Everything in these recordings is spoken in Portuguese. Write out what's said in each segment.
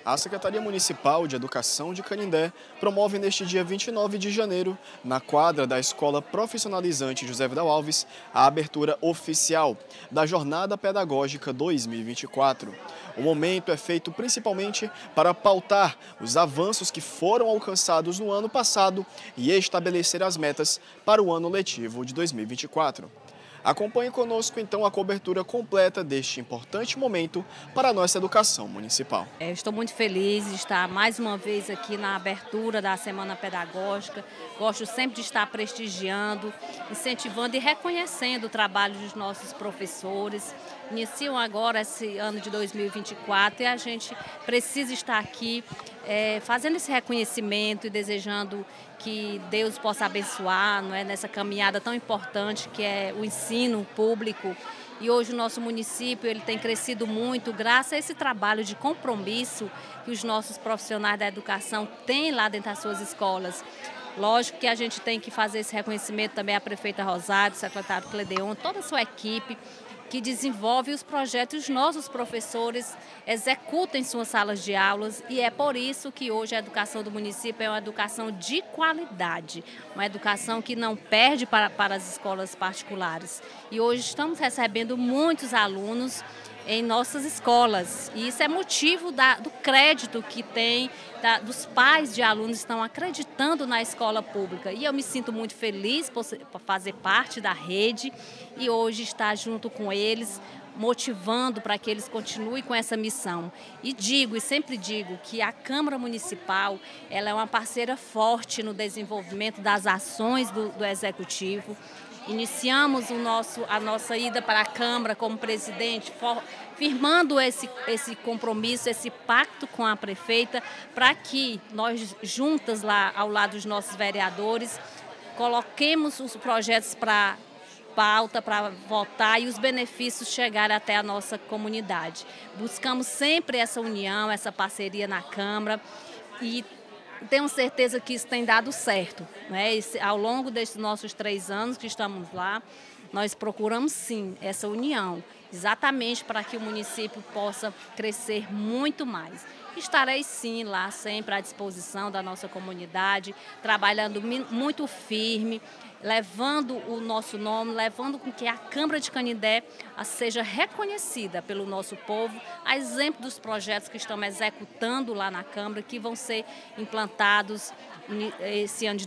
A Secretaria Municipal de Educação de Canindé promove neste dia 29 de janeiro, na quadra da Escola Profissionalizante José Vidal Alves, a abertura oficial da Jornada Pedagógica 2024. O momento é feito principalmente para pautar os avanços que foram alcançados no ano passado e estabelecer as metas para o ano letivo de 2024. Acompanhe conosco, então, a cobertura completa deste importante momento para a nossa educação municipal. Estou muito feliz de estar mais uma vez aqui na abertura da Semana Pedagógica. Gosto sempre de estar prestigiando, incentivando e reconhecendo o trabalho dos nossos professores. Iniciam agora esse ano de 2024 e a gente precisa estar aqui fazendo esse reconhecimento e desejando que Deus possa abençoar, não é, nessa caminhada tão importante que é o ensino público. E hoje o nosso município ele tem crescido muito graças a esse trabalho de compromisso que os nossos profissionais da educação têm lá dentro das suas escolas. Lógico que a gente tem que fazer esse reconhecimento também à prefeita Rosário, ao secretário Cledeon, toda a sua equipe que desenvolve os projetos, os nossos professores executam em suas salas de aulas e é por isso que hoje a educação do município é uma educação de qualidade, uma educação que não perde para as escolas particulares. E hoje estamos recebendo muitos alunos em nossas escolas e isso é motivo do crédito que tem, dos pais de alunos que estão acreditando na escola pública. E eu me sinto muito feliz por fazer parte da rede e hoje estar junto com eles, motivando para que eles continuem com essa missão. E sempre digo que a Câmara Municipal ela é uma parceira forte no desenvolvimento das ações do Executivo. Iniciamos a nossa ida para a Câmara como presidente, firmando esse compromisso, esse pacto com a prefeita, para que nós juntas lá ao lado dos nossos vereadores, coloquemos os projetos para pauta, para votar e os benefícios chegarem até a nossa comunidade. Buscamos sempre essa união, essa parceria na Câmara e tenho certeza que isso tem dado certo, né? Ao longo desses nossos 3 anos que estamos lá, nós procuramos sim essa união, exatamente para que o município possa crescer muito mais. Estarei sim lá sempre à disposição da nossa comunidade, trabalhando muito firme, levando o nosso nome, levando com que a Câmara de Canindé seja reconhecida pelo nosso povo, a exemplo dos projetos que estamos executando lá na Câmara, que vão ser implantados esse ano de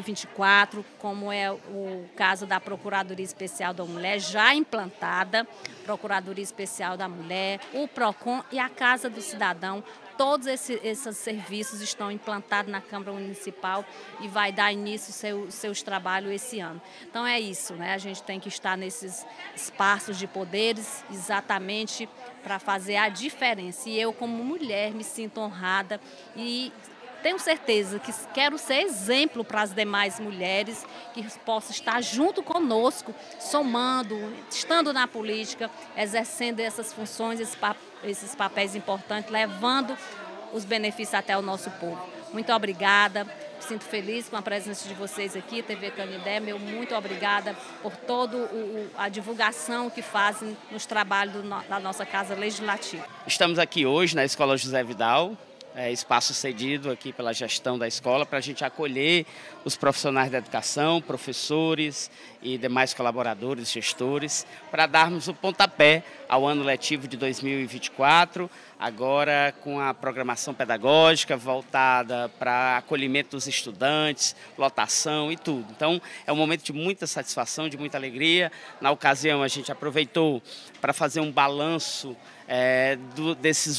2024, como é o caso da Procuradoria Especial da Mulher, já implantada, Procuradoria Especial da Mulher, o PROCON e a Casa do Cidadão. Todos esses serviços estão implantados na Câmara Municipal e vai dar início seus trabalhos esse ano. Então é isso, né? A gente tem que estar nesses espaços de poderes exatamente para fazer a diferença. E eu, como mulher, me sinto honrada e tenho certeza que quero ser exemplo para as demais mulheres que possam estar junto conosco, somando, estando na política, exercendo essas funções, esses papéis importantes, levando os benefícios até o nosso povo. Muito obrigada, me sinto feliz com a presença de vocês aqui, TV Canindé, muito obrigada por toda a divulgação que fazem nos trabalhos da nossa Casa Legislativa. Estamos aqui hoje na Escola José Vidal, espaço cedido aqui pela gestão da escola para a gente acolher os profissionais da educação, professores e demais colaboradores, gestores, para darmos o pontapé ao ano letivo de 2024, agora com a programação pedagógica voltada para acolhimento dos estudantes, lotação e tudo. Então, é um momento de muita satisfação, de muita alegria. Na ocasião, a gente aproveitou para fazer um balanço desses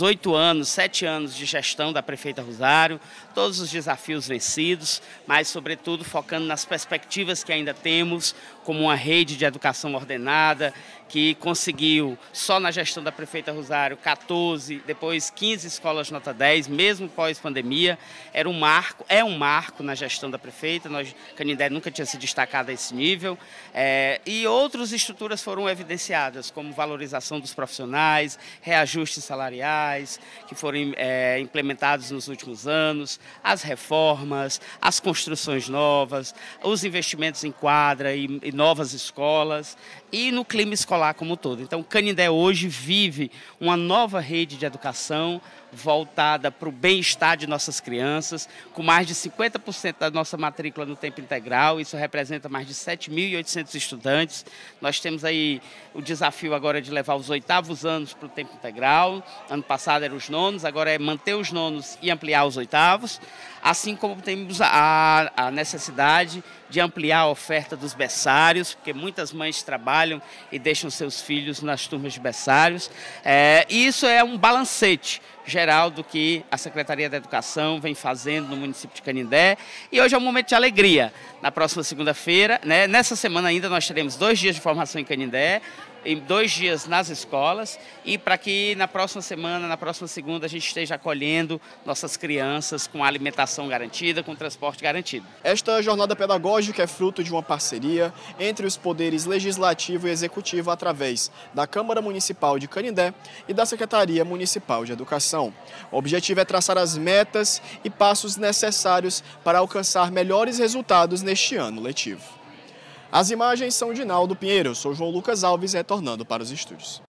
7 anos de gestão da prefeita Rosário, todos os desafios vencidos, mas sobretudo focando nas perspectivas que ainda temos, como uma rede de educação ordenada, que conseguiu, só na gestão da prefeita Rosário, 14, depois 15 escolas nota 10, mesmo pós-pandemia. É um marco na gestão da prefeita, Canindé nunca tinha se destacado a esse nível. E outras estruturas foram evidenciadas, como valorização dos profissionais, reajustes salariais, que foram implementados nos últimos anos, as reformas, as construções novas, os investimentos em quadra e novas escolas e no clima escolar como um todo. Então, Canindé hoje vive uma nova rede de educação voltada para o bem-estar de nossas crianças, com mais de 50% da nossa matrícula no tempo integral. Isso representa mais de 7.800 estudantes. Nós temos aí o desafio agora de levar os 8º anos para o tempo integral. Ano passado eram os 9º, agora é manter os 9º e ampliar os 8º. Assim como temos a necessidade de ampliar a oferta dos berçários, porque muitas mães trabalham e deixam seus filhos nas turmas de berçários. E isso é um balancete geral do que a Secretaria da Educação vem fazendo no município de Canindé. E hoje é um momento de alegria. Na próxima segunda-feira, né, nessa semana ainda nós teremos 2 dias de formação em Canindé, em 2 dias nas escolas, e para que na próxima semana, na próxima segunda, a gente esteja acolhendo nossas crianças com alimentação garantida, com transporte garantido. Esta jornada pedagógica é fruto de uma parceria entre os poderes legislativo e executivo através da Câmara Municipal de Canindé e da Secretaria Municipal de Educação. O objetivo é traçar as metas e passos necessários para alcançar melhores resultados neste ano letivo. As imagens são de Naldo Pinheiro, eu sou João Lucas Alves, retornando para os estúdios.